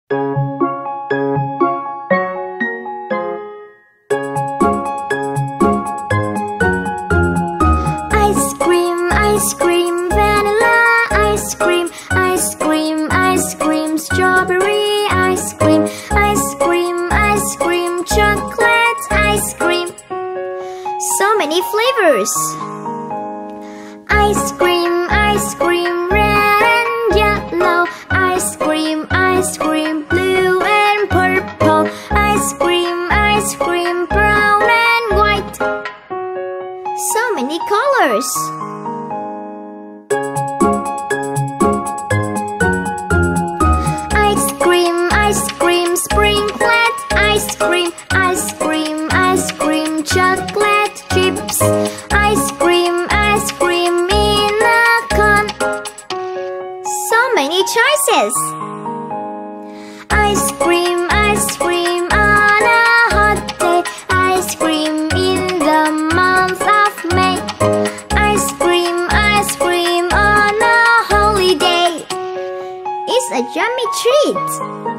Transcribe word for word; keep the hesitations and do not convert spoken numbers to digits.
Ice cream, ice cream, vanilla ice cream, ice cream, ice cream, strawberry ice cream, ice cream, ice cream, chocolate ice cream. So many flavors. Ice cream, ice cream, red and yellow. Ice cream, ice cream, blue and purple. Ice cream, ice cream, brown and white. So many colors. Ice cream, ice cream, sprinklet ice cream, ice cream, ice cream, chocolate chips. Ice cream, ice cream in a cone. So many choices. Ice cream, ice cream on a hot day. Ice cream in the month of May. Ice cream, ice cream on a holiday. It's a yummy treat.